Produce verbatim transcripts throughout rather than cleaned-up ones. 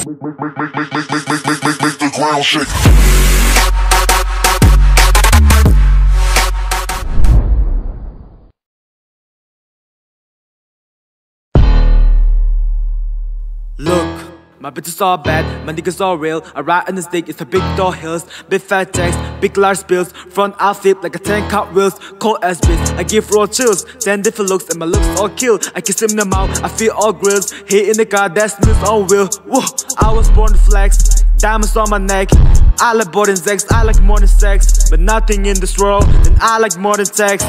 the ground shake. Look, my bitches all bad, my niggas all real. I ride on the stick, it's a big tall hills. Big fat text, big large bills. Front outfit like a ten car wheels. Cold ass bitch, I give raw chills. Ten different looks and my looks all kill. I kiss him in the mouth, I feel all grills. Hit in the car, that smells all real. Whoa, I was born to flex. Diamonds on my neck. I like more than sex, I like more than sex. But nothing in this world, then I like more than sex.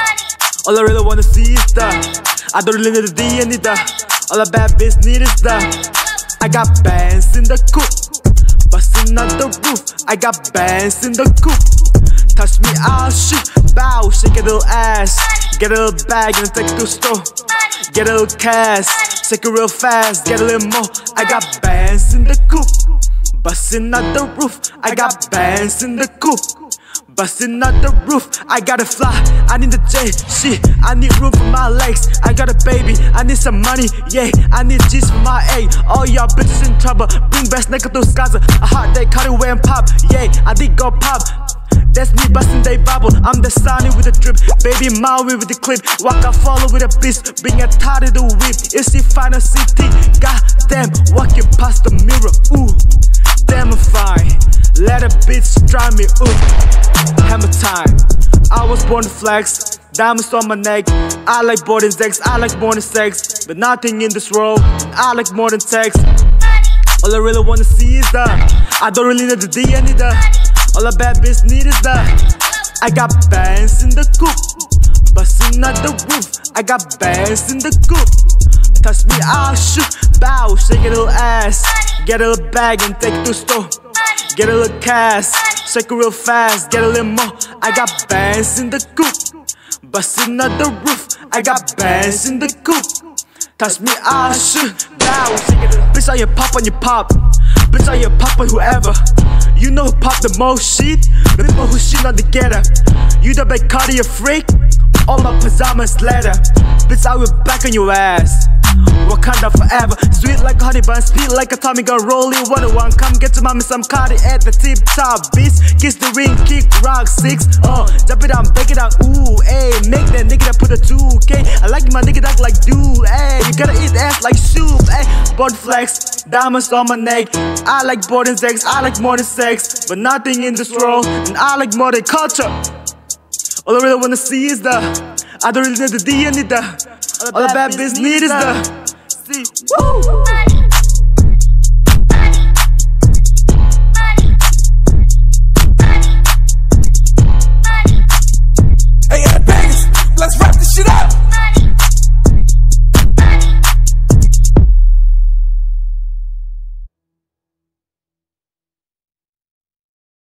All I really wanna see is that I don't really need the D, I need that. All a bad bitch need is that I got bands in the coop, bustin' out the roof. I got bands in the coop. Touch me, I'll shoot. Bow, shake a little ass. Get a little bag and take it to the store. Get a little cash, shake it real fast. Get a little more. I got bands in the coop, bustin' out the roof. I got bands in the coop, bustin' out the roof. I gotta fly, I need the J, shit, I need room for my legs. I got a baby, I need some money, yeah. I need G's for my A. All y'all bitches in trouble, bring back nigga to Skaza. A hot day, cut it away and pop, yeah. I did go pop, that's me bustin' they bubble. I'm the Sonny with the drip, baby Maui with the clip. Walk I follow with a beast, bring a tie to the whip. Is she final city? Goddamn, walking past the mirror, ooh. Damn, I'm fine. Let a bitch drive me, ooh. Hammer time. I was born to flex. Diamonds on my neck. I like more than sex. I like more than sex. But nothing in this world, I like more than sex. All I really wanna see is that I don't really need the D, I need that. All a bad bitch need is that I got bands in the coop, bustin' out the roof. I got bands in the coop. Touch me, I'll shoot. Bow, shake a little ass. Get a little bag and take it to the store. Get a little cash, shake it real fast. Get a little more. I got bands in the coop, bustin' out the roof. I got bands in the coop. Touch me, I'll shoot. Bow, shake it. Bitch, I you pop on your pop. Bitch, I you pop on whoever. You know who pop the most shit? The people who shit on the getter. You the big cardio freak? All my pajamas leather. Bitch, I will back on your ass. Wakanda forever. Sweet like honey bun, speed like a Tommy gun. Rolling one on one. Come get to mommy some Cardi at the tip top, bitch. Kiss the ring, kick, rock, six. Uh, jump it down, break it down. Ooh, ayy. Make that nigga that put a two K. I like my nigga that like dude, ayy. You gotta eat ass like soup, ayy. Born flex, diamonds on my neck. I like more than sex, I like more than sex. But nothing in this world, and I like more than culture. All I really wanna see is the I don't really need the D, I need the All the bad bitch need is the Woo!